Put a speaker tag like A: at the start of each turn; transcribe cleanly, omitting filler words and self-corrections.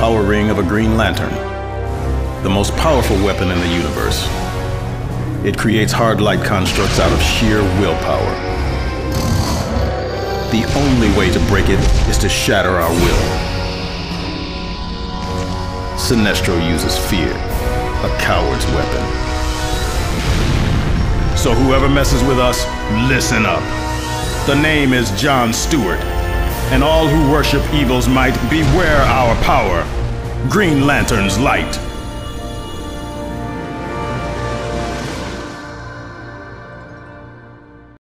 A: power ring of a Green Lantern, the most powerful weapon in the universe. It creates hard light constructs out of sheer willpower. The only way to break it is to shatter our will. Sinestro uses fear, a coward's weapon. So whoever messes with us, listen up. The name is John Stewart, and all who worship evil's might, beware our power. Green Lantern's light.